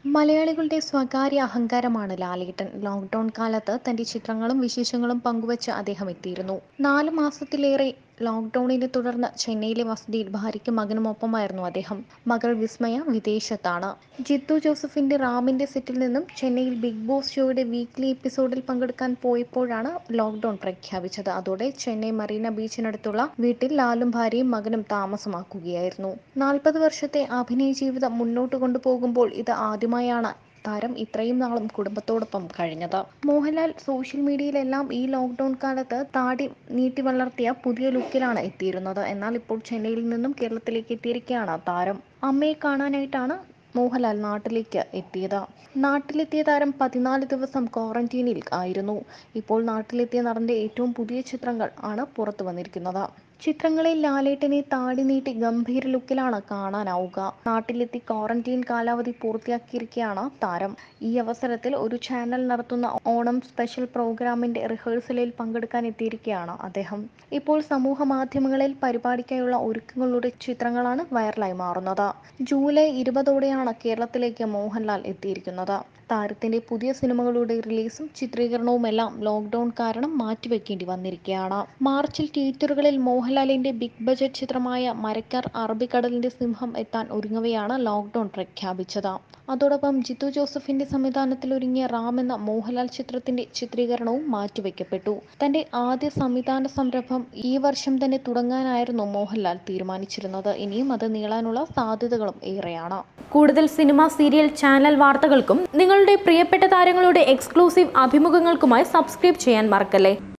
മലയാളികളുടെ സ്വകാര്യ അഹങ്കാരമാണ് ലാലേട്ടൻ. ലോക്ക്ഡൗൺ കാലത്ത് തന്റെ ചിത്രങ്ങളും വിശേഷങ്ങളും പങ്കുവച്ച് അദ്ദേഹം എത്തിയിരുന്നു. 4 മാസത്തിലേറെ ലോക്ക്ഡൗണിനെ തുടർന്ന് ചെന്നൈയിലെ വസതിയിൽ ഭാര്യയ്ക്കും മകനുമൊപ്പമായിരുന്നു അദ്ദേഹം. മകൾ വിസ്മയ വിദേശത്താണ്. ജിത്തു ജോസഫിന്റെ റാമിന്റെ സെറ്റിൽ നിന്നും ചെന്നൈയിൽ ബിഗ് ബോസ് ഷോയുടെ വീക്ക്ലി എപ്പിസോഡിൽ പങ്കെടുക്കാൻ പോയപ്പോഴാണ് ലോക്ക്ഡൗൺ പ്രഖ്യാപിച്ചത്. അതോടെ ചെന്നൈ മറീന ബീച്ചിനടുത്തുള്ള വീട്ടിൽ ലാലും ഭാര്യയും മകനും താമസമാക്കുകയായിരുന്നു. 40 വർഷത്തെ അഭിനയ ജീവിതം മുന്നോട്ട് കൊണ്ടുപോകുമ്പോൾ ഇത് ആദ്യമായാണ് താരം ഇത്രയും നാളും കുടുംബത്തോടൊപ്പം കഴിഞ്ഞത്. മോഹൻലാൽ സോഷ്യൽ മീഡിയയിലെല്ലാം ഈ ലോക്ക്ഡൗൺ കാലത്ത് താടി നീട്ടി വളർത്തിയ പുതിയ ലുക്കിലാണ് എത്തിയിരുന്നത്. എന്നാൽ ഇപ്പോൾ ചെന്നൈയിൽ നിന്നും കേരളത്തിലേക്ക് എത്തിയിരിക്കുകയാണ് താരം. അമ്മയെ കാണാനായിട്ടാണ് മോഹൻലാൽ നാട്ടിലേക്ക് എത്തിയത്. നാട്ടിലെത്തിയ താരം 14 ദിവസം ക്വാറന്റീനിൽ ആയിരുന്നു. ഇപ്പോൾ നാട്ടിലെത്തിയ നടന്റെ ഏറ്റവും പുതിയ ചിത്രങ്ങൾ ആണ് പുറത്തു വന്നിരിക്കുന്നത്. ചിത്രങ്ങളിൽ ലാലേട്ടനെ താടി നീട്ടി ഗംഭീര ലുക്കിലാണ് കാണാനാവുക. നാട്ടിലെത്തി ക്വാറന്റീൻ കാലാവധി പൂർത്തിയാക്കിയിരിക്കുകയാണ് താരം. ഈ അവസരത്തിൽ ഒരു ചാനൽ നടത്തുന്ന ഓണം സ്പെഷ്യൽ പ്രോഗ്രാമിന്റെ റിഹേഴ്സലിൽ പങ്കെടുക്കാൻ എത്തിയിരിക്കുകയാണ് അദ്ദേഹം. ഇപ്പോൾ സമൂഹ മാധ്യമങ്ങളിൽ പരിപാടിക്കായുള്ള ഒരുക്കങ്ങളുടെ ചിത്രങ്ങളാണ് വൈറലായി മാറുന്നത്. ജൂലൈ 20ഓടെയാണ് കേരളത്തിലേക്ക് മോഹൻലാൽ എത്തിയിരിക്കുന്നത്. താരത്തിന്റെ പുതിയ സിനിമകളുടെ റിലീസും ചിത്രീകരണവുമെല്ലാം ലോക്ക്ഡൗൺ കാരണം മാറ്റിവെക്കേണ്ടി വന്നിരിക്കുകയാണ്. മാർച്ചിൽ തിയേറ്ററുകളിൽ മോഹൻലാലിന്റെ ബിഗ് ബജറ്റ് ചിത്രമായ മരക്കാർ അറബിക്കടലിന്റെ സിംഹം എത്താൻ ഒരുങ്ങവെയാണ് ലോക്ക്ഡൗൺ പ്രഖ്യാപിച്ചത്. അതോടൊപ്പം ജിത്തു ജോസഫിന്റെ സംവിധാനത്തിൽ ഒരുങ്ങിയ റാം എന്ന മോഹൻലാൽ ചിത്രത്തിന്റെ ചിത്രീകരണവും മാറ്റിവെക്കപ്പെട്ടു. തന്റെ ആദ്യ സംവിധാന സംരംഭം ഈ വർഷം തന്നെ തുടങ്ങാനായിരുന്നു മോഹൻലാൽ തീരുമാനിച്ചിരുന്നത്. ഇനിയും അത് നീളാനുള്ള സാധ്യതകളും ഏറെയാണ്. കൂടുതൽ സിനിമ, സീരിയൽ, ചാനൽ വാർത്തകൾക്കും നിങ്ങളുടെ പ്രിയപ്പെട്ട താരങ്ങളുടെ എക്സ്ക്ലൂസീവ് അഭിമുഖങ്ങൾക്കുമായി സബ്സ്ക്രൈബ് ചെയ്യാൻ മറക്കല്ലേ.